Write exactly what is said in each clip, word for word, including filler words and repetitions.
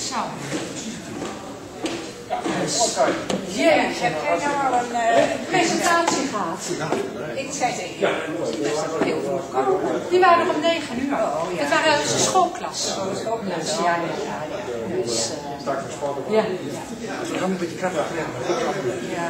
Zo. Jee, heb jij nou al een uh, presentatie gehad? Ik zei tegen je, heel vroeg. Die waren nog om negen uur. Oh, ja. Het waren een schoolklas. Oh, een schoolklas. Ja, ja, ja. ja. Dus, uh, ja. We gaan een beetje krachtig ja.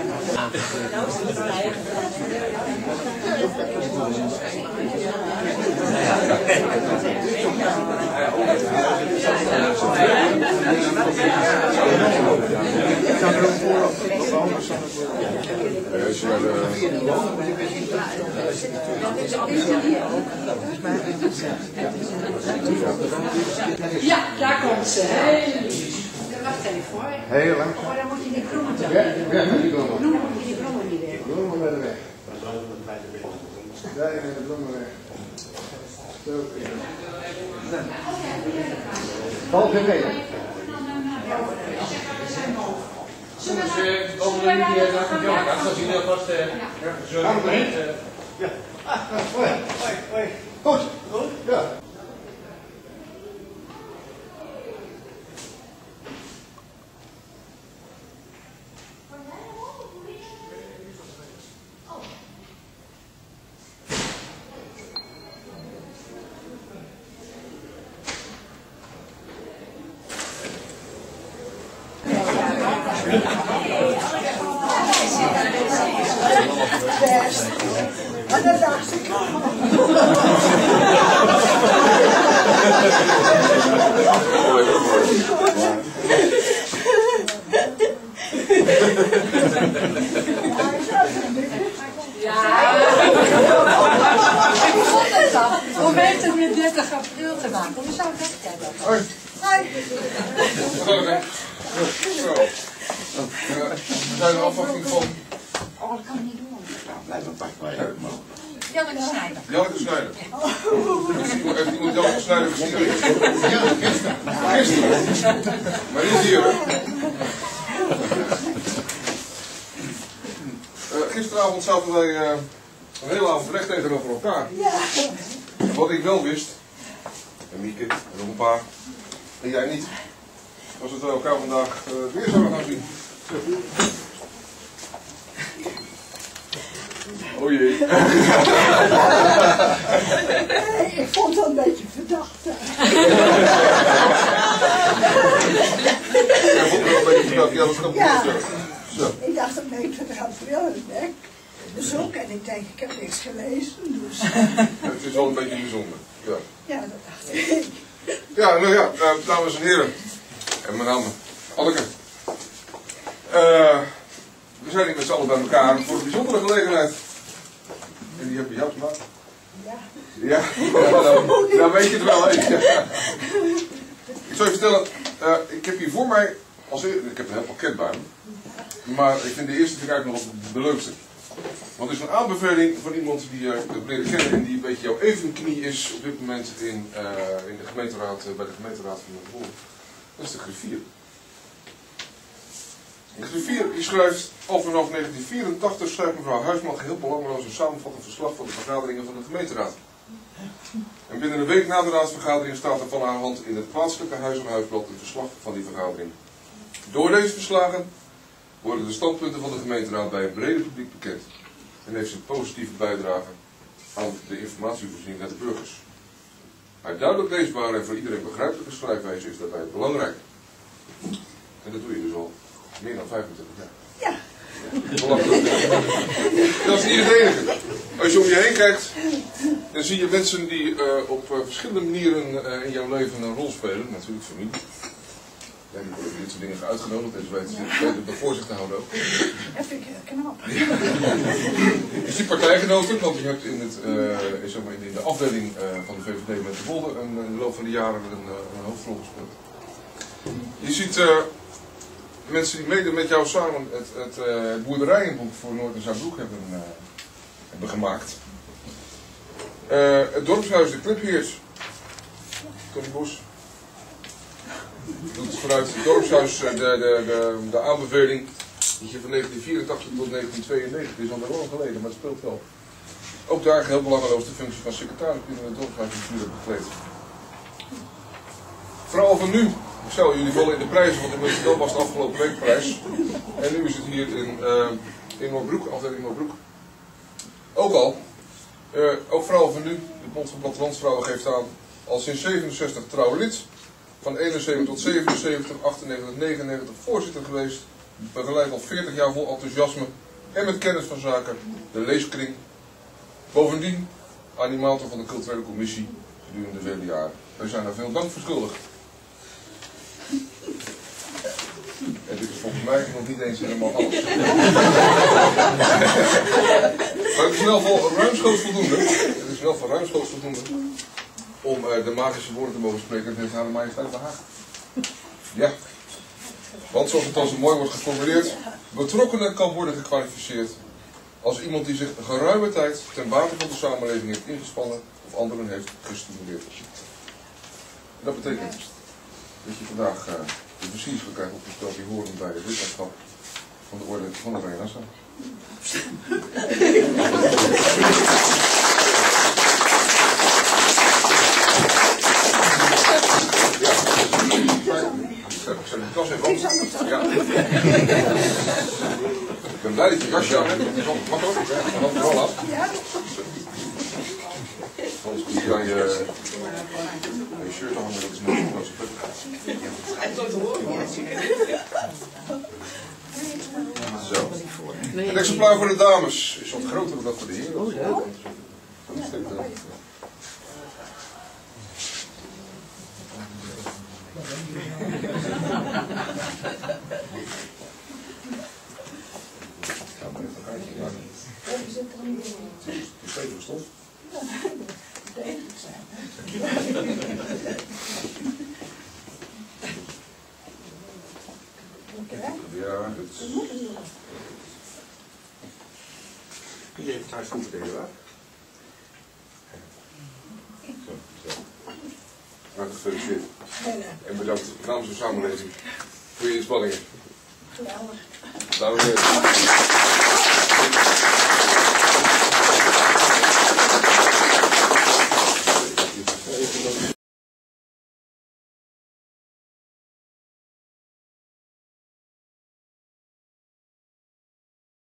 Ja, daar komt ze. Hey. Wacht even hoor. Heel lang. Oh, dan moet je die bloemen doen. Ja, weg met die bloemen. Bloemen moet je die bloemen niet weg. Bloemen werden weg. Ja, de bloemen weg. Zo. Valt weer mee. Zullen we komen naar de jongen? Als je dat vast zo ja. Ah, hoi, hoi, hoi. Goed. Goed? Ja. En dan dacht ik. Hoe weet het met dertig april te maken? Hoe zou dat hebben? Hoi. Hoi. Zo. We zijn een afwachting van... Oh, dat kan ik niet doen. Blijf een pak maar uit, man. Janneke Snijder. Janneke Snijder. Heeft iemand Janneke Snijder gezien? Ja, gisteren. Gisteren. Maar niet hier, hoor. Uh, gisteravond zaten wij uh, een hele avond recht tegenover elkaar. Ja. Wat ik wel wist, en Mieke, en nog een paar, en jij niet, was dat we elkaar vandaag uh, weer zouden gaan zien. Oh jee. Nee, ik vond dat een beetje verdacht. Ja, vond ik wel een beetje verdacht. Ja, dat kan Ja. niet zo. Zo. Ik dacht dat dertig april is weg. Bezoek en ik denk, ik heb niks gelezen. Dus. Het is wel een beetje bijzonder. Ja, Ja, dat dacht ik. ja nou ja, uh, dames en heren. En mijn naam Anneke. Uh, we zijn hier met z'n allen bij elkaar voor een bijzondere gelegenheid. En die hebben jou gemaakt. Ja. Ja, nou, nou weet je het wel, hè. Ja. Ik zal je vertellen, uh, ik heb hier voor mij, als e ik heb een heel pakket bij me, maar ik vind de eerste vind ik eigenlijk nog de leukste. Want het is een aanbeveling van iemand die je hebt leren kennen en die een beetje jouw evenknie is op dit moment in, uh, in de gemeenteraad, uh, bij de gemeenteraad van Noord-Holland. Dat is de griffier. De griffier die schrijft, al vanaf negentien vierentachtig schrijft mevrouw Huisman geheel belangeloos een samenvattend verslag van de vergaderingen van de gemeenteraad. En binnen een week na de raadsvergadering staat er van haar hand in het plaatselijke Huis- en Huisblad een verslag van die vergadering. Door deze verslagen worden de standpunten van de gemeenteraad bij een brede publiek bekend en heeft ze een positieve bijdrage aan de informatievoorziening naar de burgers. Uit duidelijk leesbare en voor iedereen begrijpelijke schrijfwijze is daarbij belangrijk. En dat doe je dus al meer dan vijfentwintig jaar. Ja. Dat is niet het enige. Als je om je heen kijkt, dan zie je mensen die uh, op uh, verschillende manieren uh, in jouw leven een rol spelen. Natuurlijk familie. Ja, die worden dit soort dingen uitgenodigd en ze weten het voor zich te houden ook. Dat vind ik heel knap. Dus die partijgenoten, want je hebt in, het, uh, in, zeg maar in de afdeling uh, van de V V D met de Wolde en in de loop van de jaren een, uh, een hoofdrol gespeeld. Je ziet uh, mensen die mede met jou samen het, het uh, boerderijenboek voor Noord- en Zuidbroek hebben, uh, hebben gemaakt. Uh, het dorpshuis De Klipheers, Tony Bos, doet vanuit het dorpshuis uh, de, de, de, de aanbeveling dat je van negentien vierentachtig tot negentien tweeënnegentig, is al wel lang geleden, maar het speelt wel. Ook daar heel belangeloos de functie van secretaris binnen het dorpshuis natuurlijk bekleed. Vooral van nu Michel, jullie vallen in de prijzen, want inmiddels wel was de afgelopen week prijs. En nu is het hier in, uh, in Noordbroek, afdeling Noordbroek. Ook al, uh, ook vrouwen van nu, de Bond van Plattelandsvrouwen geeft aan, al sinds zevenenzestig trouw lid, van eenenzeventig tot zevenenzeventig, achtennegentig, negenennegentig voorzitter geweest, begeleid al veertig jaar vol enthousiasme en met kennis van zaken, de leeskring. Bovendien, animator van de culturele commissie gedurende vele jaren. Wij zijn daar veel dank voor schuldig. En dit is volgens mij nog niet eens helemaal alles. Maar het is wel voor ruimschoots voldoende. Het is wel voor ruimschoots voldoende om uh, de magische woorden te mogen spreken. Het heeft haar de majesteit behaagd. Ja. Want zoals het dan zo mooi wordt geformuleerd, betrokkenen kan worden gekwalificeerd als iemand die zich een geruime tijd ten bate van de samenleving heeft ingespannen of anderen heeft gestimuleerd. Dat betekent dat je vandaag uh, de versiersel krijgt opgesteld die horen bij het lidmaatschap van de orde van de Oranje Nassau. Ik zet de tas even op. Ja. Ik ben blij dat je jasje aan hebt. Mag ook? Ja, dan wel af. Anders moet je dan je, je shirt hangen, dat is nog een grote put. Zo. Het exemplaar voor de dames is wat groter dan voor de heren. Oh, leuk. Ja, het is... Jullie heeft thuis goed verdelen, waar? Zo, zo. Hartelijk gefeliciteerd. En bedankt namens de samenleving voor je inspanningen. Geweldig. Dames en heren.